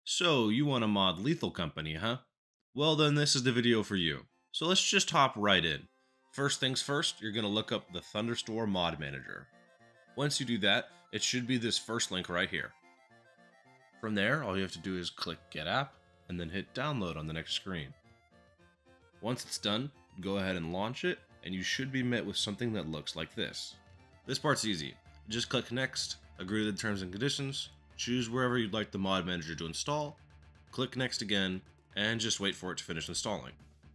So, you want to mod Lethal Company, huh? Well then this is the video for you. So let's just hop right in. First things first, you're going to look up the Thunderstore Mod Manager. Once you do that, it should be this first link right here. From there, all you have to do is click Get App, and then hit Download on the next screen. Once it's done, go ahead and launch it, and you should be met with something that looks like this. This part's easy. Just click Next, agree to the terms and conditions, choose wherever you'd like the mod manager to install, click Next again, and just wait for it to finish installing.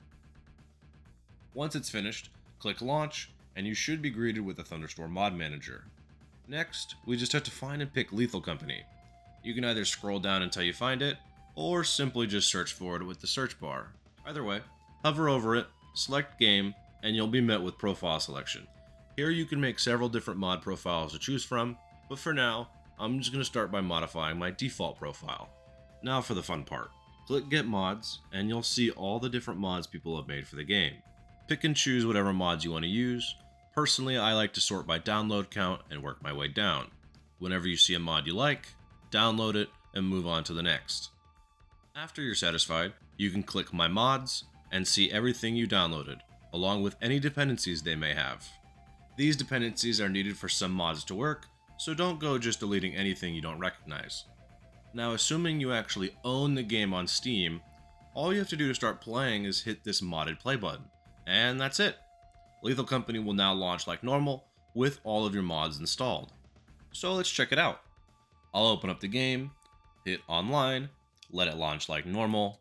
Once it's finished, click Launch, and you should be greeted with the Thunderstore Mod Manager. Next, we just have to find and pick Lethal Company. You can either scroll down until you find it, or simply just search for it with the search bar. Either way, hover over it, select Game, and you'll be met with Profile Selection. Here you can make several different mod profiles to choose from, but for now, I'm just going to start by modifying my default profile. Now for the fun part. Click Get Mods, and you'll see all the different mods people have made for the game. Pick and choose whatever mods you want to use. Personally, I like to sort by download count and work my way down. Whenever you see a mod you like, download it and move on to the next. After you're satisfied, you can click My Mods and see everything you downloaded, along with any dependencies they may have. These dependencies are needed for some mods to work, so don't go just deleting anything you don't recognize. Now, assuming you actually own the game on Steam, all you have to do to start playing is hit this modded play button, and that's it. Lethal Company will now launch like normal with all of your mods installed. So let's check it out. I'll open up the game, hit online, let it launch like normal,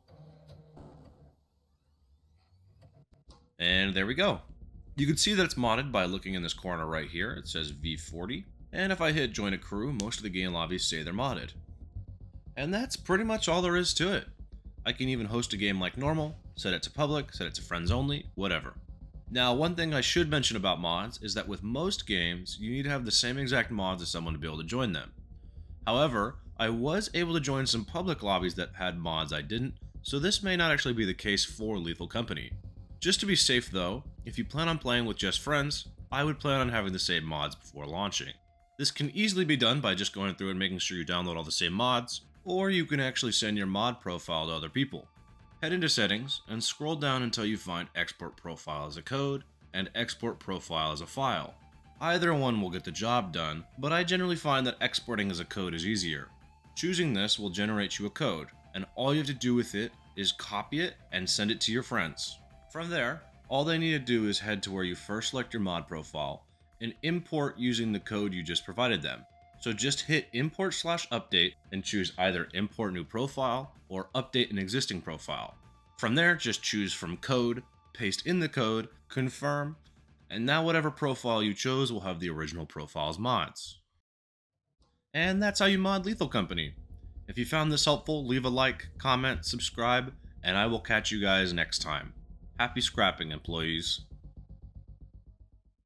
and there we go. You can see that it's modded by looking in this corner right here. It says V40, and if I hit join a crew, most of the game lobbies say they're modded. And that's pretty much all there is to it. I can even host a game like normal, set it to public, set it to friends only, whatever. Now, one thing I should mention about mods is that with most games, you need to have the same exact mods as someone to be able to join them. However, I was able to join some public lobbies that had mods I didn't, so this may not actually be the case for Lethal Company. Just to be safe though, if you plan on playing with just friends, I would plan on having the same mods before launching. This can easily be done by just going through and making sure you download all the same mods, or you can actually send your mod profile to other people. Head into Settings and scroll down until you find Export Profile as a Code and Export Profile as a File. Either one will get the job done, but I generally find that exporting as a code is easier. Choosing this will generate you a code, and all you have to do with it is copy it and send it to your friends. From there, all they need to do is head to where you first select your mod profile and import using the code you just provided them. So just hit import/update and choose either import new profile or update an existing profile. From there, just choose from code, paste in the code, confirm, and now whatever profile you chose will have the original profile's mods. And that's how you mod Lethal Company. If you found this helpful, leave a like, comment, subscribe, and I will catch you guys next time. Happy scrapping, employees.